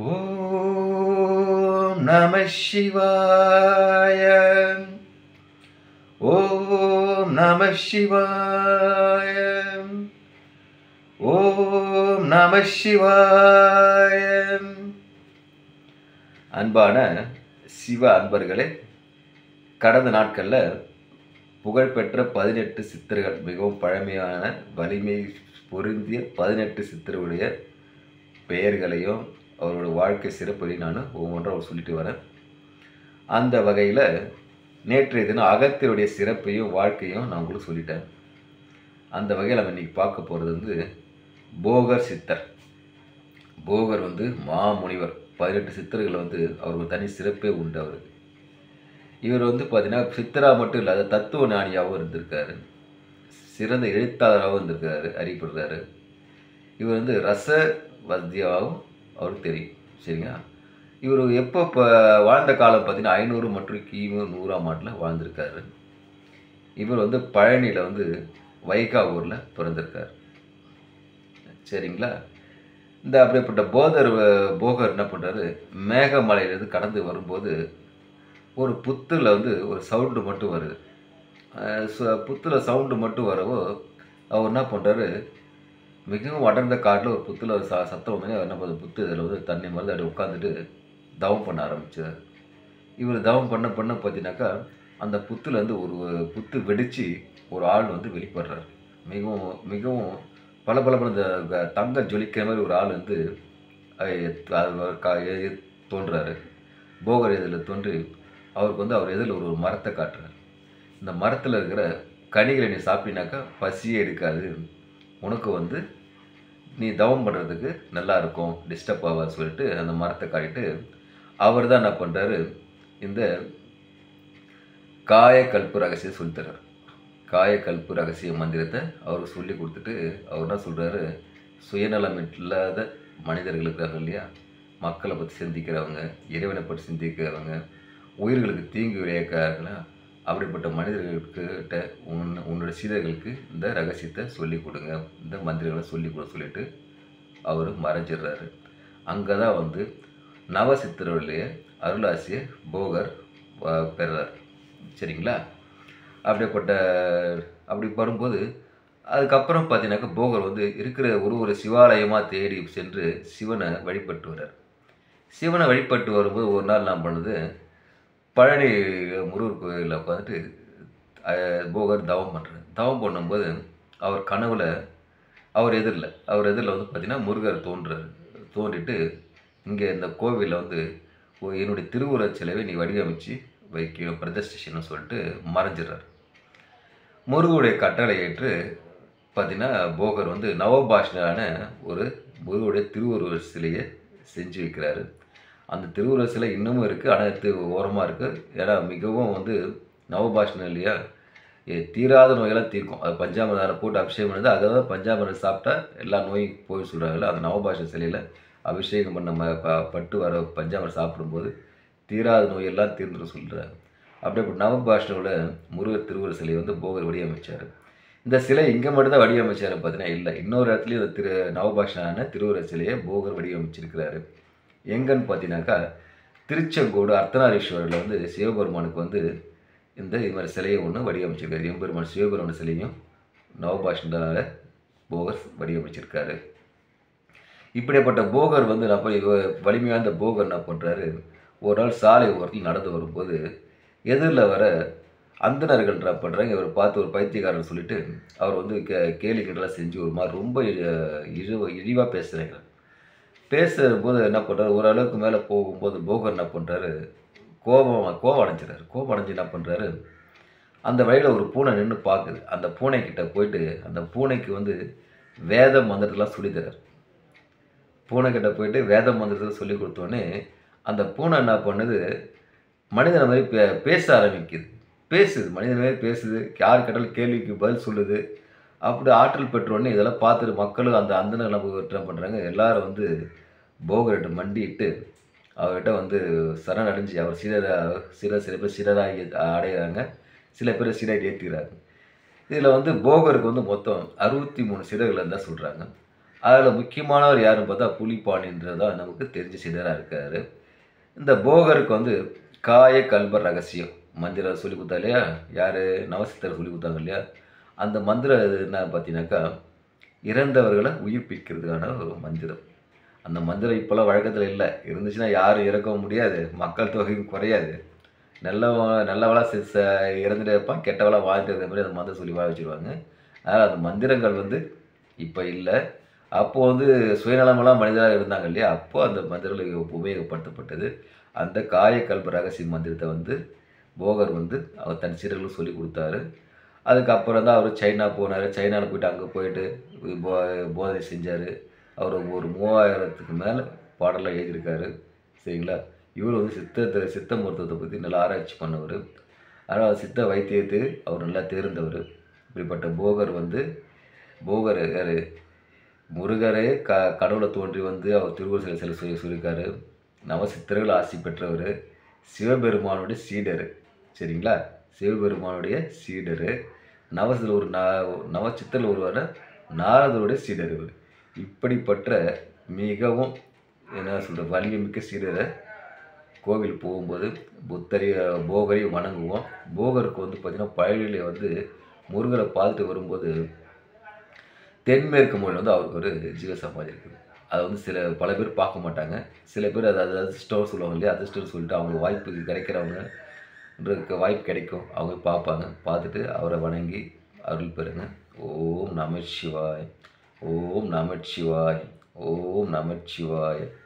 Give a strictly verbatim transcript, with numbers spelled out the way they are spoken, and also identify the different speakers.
Speaker 1: ஓம் நம சிவாய. ஓம் நம சிவாய. ஓம் நம சிவாய. அன்பான சிவ அன்பர்களே, கடந்த நாட்களில் புகழ்பெற்ற பதினெட்டு சித்தர்கள், மிகவும் பழமையான வலிமை பொருந்திய பதினெட்டு சித்தருடைய பெயர்களையும் அவரோட வாழ்க்கை சிறப்பையும் நான் ஒவ்வொன்றாக சொல்லிட்டு வரேன். அந்த வகையில் நேற்றைய தினம் அகத்தியருடைய சிறப்பையும் வாழ்க்கையும் நான் உங்களுக்கு சொல்லிட்டேன். அந்த வகையில் நம்ம இன்றைக்கி பார்க்க போகிறது வந்து போகர் சித்தர். போகர் வந்து மாமுனிவர். பதினெட்டு சித்தர்கள் வந்து அவருக்கு தனி சிறப்பே உண்டு. அவருக்கு இவர் வந்து பார்த்தீங்கன்னா சித்தராக மட்டும் இல்லாத தத்துவ ஞானியாகவும் இருந்திருக்காரு, சிறந்த எழுத்தாளராகவும் இருந்திருக்காரு, அறியப்படுறாரு. இவர் வந்து ரசவத்தியாகவும் அவருக்கு தெரியும். சரிங்களா? இவர் எப்போ இப்போ வாழ்ந்த காலம் பார்த்தீங்கன்னா ஐநூறு மற்றும் கிமு நூறாம் ஆண்டில் வாழ்ந்திருக்காரு. இவர் வந்து பழனியில் வந்து வைகா ஊரில் பிறந்திருக்கார். சரிங்களா? இந்த அப்படிப்பட்ட போதர் போகர் என்ன பண்ணுறாரு, மேகமலையிலேருந்து கடந்து வரும்போது ஒரு புத்தில் வந்து ஒரு சவுண்டு மட்டும் வருது. புத்தில் சவுண்டு மட்டும் வரவோ அவர் என்ன பண்ணுறாரு, மிகவும் அடர்ந்த காட்டில் ஒரு புத்தில் ஒரு ச சத்தம் வந்து என்ன பண்ணுறது, புத்து இதில் வந்து தண்ணி மருந்து அப்படி உட்காந்துட்டு தவம் பண்ண ஆரம்பிச்சார். இவர் தவம் பண்ண பண்ண பார்த்தீங்கன்னாக்கா அந்த புத்துலேருந்து ஒரு புத்து வெடித்து ஒரு ஆள் வந்து வெளிப்படுறார். மிகவும் மிகவும் பல பல பல இந்த தங்க ஜொலிக்கிற மாதிரி ஒரு ஆள் வந்து தோன்றுறாரு. போகர் இதில் தோன்றி அவருக்கு வந்து அவர் எதில் ஒரு மரத்தை காட்டுறார். இந்த மரத்தில் இருக்கிற கனிகளை நீ சாப்பிட்டீங்கன்னாக்கா பசியே எடுக்காது, உனக்கு வந்து நீ தவம் பண்ணுறதுக்கு நல்லா இருக்கும், டிஸ்டர்ப் ஆகாது சொல்லிட்டு அந்த மரத்தை காட்டிட்டு அவர் தான் என்ன பண்ணுறாரு, இந்த காயக்கல்பு ரகசியம் சொல்லித்தரார். காயக்கல்பு ரகசிய மந்திரத்தை அவருக்கு சொல்லி கொடுத்துட்டு அவர் என்ன சொல்கிறாரு, சுயநலம் இல்லாத மனிதர்கள் இருக்காங்க இல்லையா, மக்களை பற்றி சிந்திக்கிறவங்க, இறைவனை பற்றி சிந்திக்கிறவங்க, உயிர்களுக்கு தீங்கு விளைவிக்கிறார்களா, அப்படிப்பட்ட மனிதர்களுக்கிட்ட உன் உன்னோட சீடர்களுக்கு இந்த ரகசியத்தை சொல்லிக் கொடுங்க, இந்த மந்திரங்களை சொல்லிக் கொடுக்க சொல்லிட்டு அவர் மறைஞ்சிடுறாரு. அங்கே தான் வந்து நவசித்தருடைய அருளாசிய போகர் பெறார். சரிங்களா? அப்படிப்பட்ட அப்படி வரும்போது அதுக்கப்புறம் பார்த்தீங்கன்னாக்கா போகர் வந்து இருக்கிற ஒரு ஒரு சிவாலயமாக தேடி சென்று சிவனை வழிபட்டு வர்றார். சிவனை வழிபட்டு வரும்போது ஒரு நாள் நான் பண்ணுது, பழனி முருகர் கோயிலில் உட்காந்துட்டு போகர் தவம் பண்ணுறார். தவம் பண்ணும்போது அவர் கனவுல அவர் எதிரில் அவர் எதிரில் வந்து பார்த்திங்கன்னா முருகர் தோன்றுறார். தோன்றிட்டு இங்கே இந்த கோவிலில் வந்து என்னுடைய திருவுருவச் சிலையை நீ வடிவமைச்சு வைக்க பிரதிஷ்டேஷன் சொல்லிட்டு மறைஞ்சிடுறார். முருகருடைய கட்டளை ஏற்று பார்த்திங்கன்னா போகர் வந்து நவபாஷனான ஒரு முருகருடைய திருவுருவ சிலையை செஞ்சு வைக்கிறாரு. அந்த திருவுருவ சிலை இன்னமும் இருக்குது, அனைத்து ஓரமாக இருக்குது. ஏன்னா மிகவும் வந்து நவபாஷணம் இல்லையா, தீராத நோயெல்லாம் தீர்க்கும். அது பஞ்சாமிரதால் போட்டு அபிஷேகம் பண்ணுறது, அதை தான் பஞ்சாமிரதம் சாப்பிட்டா எல்லா நோயும் போய் சொல்கிறாங்கல்ல, அந்த நவபாஷண சிலையில் அபிஷேகம் பண்ண ம ப பட்டு வர பஞ்சாமிரம் சாப்பிடும்போது தீராத நோயெல்லாம் தீர்ந்துடும் சொல்கிறாங்க. அப்படியே நவபாஷணோட முருகர் திருவுருவ சிலை வந்து போகர் வடிவமைச்சார். இந்த சிலை இங்கே மட்டும்தான் வடிவமைச்சார் பார்த்தீங்கன்னா இல்லை, இன்னொரு இடத்துலையும் இந்த திரு நவபாஷணான திருவுருவ சிலையை போகர் வடிவமைச்சிருக்கிறாரு. எங்கன்னு பார்த்தீங்கன்னாக்கா திருச்செங்கோடு அர்த்தநாரீஸ்வரரில் வந்து சிவபெருமானுக்கு வந்து இந்த இது மாதிரி சிலையை ஒன்று வடிவமைச்சிருக்காரு. எம்பெருமான் சிவபெருமான சிலையும் நவபாஷணால போகர் வடிவமைச்சிருக்காரு. இப்படிப்பட்ட போகர் வந்து நான் போய் வலிமையான போகர் என்ன பண்ணுறாரு, ஒரு நாள் சாலை ஓரத்தில் நடந்து வரும்போது எதிரில் வர அந்தணர்கள் என்ன பண்ணுறாங்க, இவர் பார்த்து ஒரு பைத்தியக்காரன் சொல்லிட்டு அவர் வந்து கே கேலி கிண்டலாம் செஞ்சு ஒரு மாதிரி ரொம்ப இழிவ இழிவாக பேசுகிறாங்க. பேசும்போது என்ன பண்ணுறாரு, ஓரளவுக்கு மேலே போகும்போது போகர் என்ன பண்ணுறாரு, கோபம் கோபம் அடைஞ்சிடறாரு. கோபம் அடைஞ்சு என்ன பண்ணுறாரு, அந்த வழியில் ஒரு பூனை நின்று பார்க்குது. அந்த பூனைக்கிட்ட போயிட்டு அந்த பூனைக்கு வந்து வேத மந்திரத்தெலாம் சொல்லித்தரார். பூனைக்கிட்ட போயிட்டு வேத மந்திரத்தை சொல்லி கொடுத்தோடனே அந்த பூனை என்ன பண்ணுது, மனிதனை மாதிரி பே பேச ஆரம்பிக்குது. பேசுது, மனிதன மாதிரி பேசுது, யார் கேட்டாலும் கேள்விக்கு பதில் சொல்லுது. அப்படி ஆற்றல் பெற்றோடனே இதெல்லாம் பார்த்துட்டு மக்களும் அந்த அந்தன என்ன பண்ணுறாங்க, எல்லோரும் வந்து போகர்கிட்ட மண்டிட்டு அவர்கிட்ட வந்து சரணடைஞ்சு அவர் சீடராக சில சில பேர் சீடராகி அடைகிறாங்க, சில பேர் சீடராக ஏற்றுக்கிறாங்க. இதில் வந்து போகருக்கு வந்து மொத்தம் அறுபத்தி மூணு சீடர்கள் தான் சொல்கிறாங்க. அதில் முக்கியமானவர் யாருன்னு பார்த்தா புலிப்பாணின்றதான் நமக்கு தெரிஞ்ச சித்தராக இருக்கார். இந்த போகருக்கு வந்து காய கல்ப ரகசியம் மந்திரம் சொல்லி கொடுத்தா இல்லையா, யார் நவசித்தர் சொல்லி கொடுத்தாங்க இல்லையா, அந்த மந்திரம் என்ன பார்த்தீங்கன்னாக்கா இறந்தவர்களை உயிர்ப்பிக்கிறதுக்கான ஒரு மந்திரம். அந்த மந்திரம் இப்போல்லாம் வழக்கத்தில் இல்லை. இருந்துச்சுன்னா யாரும் இறக்கவும் முடியாது, மக்கள் தொகையும் குறையாது. நல்லவன் நல்லவளா ச ச இறந்துட்டே இருப்பான், கெட்டவளா வாழ்ந்துட்டு இருக்கிற மாதிரி அந்த மந்திரம் சொல்லி வாழ வச்சுருவாங்க. அதனால் அந்த மந்திரங்கள் வந்து இப்போ இல்லை. அப்போது வந்து சுயநலமெல்லாம் மனிதராக இருந்தாங்க இல்லையா, அப்போது அந்த மந்திரங்கள் உபயோகப்படுத்தப்பட்டது. அந்த காய கல்ப ரகசிய மந்திரத்தை வந்து போகர் வந்து அவர் தன் சீடர்களுக்கு சொல்லி கொடுத்தாரு. அதுக்கப்புறம் தான் அவர் சைனா போனார். சைனாவில் போயிட்டு அங்கே போயிட்டு போ போதனை செஞ்சார். அவர் ஒரு மூவாயிரத்துக்கு மேலே பாடலாம் எழுதியிருக்காரு. சரிங்களா. இவர் வந்து சித்தத்தை சித்த மருத்துவத்தை பற்றி நல்லா ஆராய்ச்சி பண்ணவர். அதனால் சித்த வைத்தியத்தை அவர் நல்லா தேர்ந்தவர். இப்படிப்பட்ட போகர் வந்து போகர் யார், முருகரே க கடவுளை தோன்றி வந்து அவர் திருவுருவ சிலை சிலை சொல்லி சொல்லியிருக்காரு. நவசித்தர்கள் ஆசி பெற்றவர், சிவபெருமானுடைய சீடர். சரிங்களா. சிவபெருமானுடைய சீடர், நவசித்தர் ஒரு நவசித்தரில் ஒருவர நாரதருடைய சீடர் இவர். இப்படிப்பட்ட மிகவும் என்ன சொல்கிற வலிமைமிக்க சீடரை கோவில் போகும்போது புத்தரையும் போகரையும் வணங்குவோம். போகருக்கு வந்து பார்த்திங்கன்னா பழனியில் வந்து முருகரை பார்த்துட்டு வரும்போது தென்மேற்கு மூலையில் வந்து அவருக்கு ஒரு ஜீவசமாதி இருக்குது. அதை வந்து சில பல பேர் பார்க்க மாட்டாங்க. சில பேர் அது அது அதிர்ஷ்டம் சொல்லுவாங்க இல்லையா, அதிர்ஷ்டம்னு சொல்லிட்டு அவங்களுக்கு வாய்ப்பு கிடைக்கிறவங்க வாய்ப்பு கிடைக்கும், அவங்க பார்ப்பாங்க. பார்த்துட்டு அவரை வணங்கி அருள் பெறுங்க. ஓம் நமச்சிவாய், ஓம் நமச்சிவாய், ஓம் நமச்சிவாய்.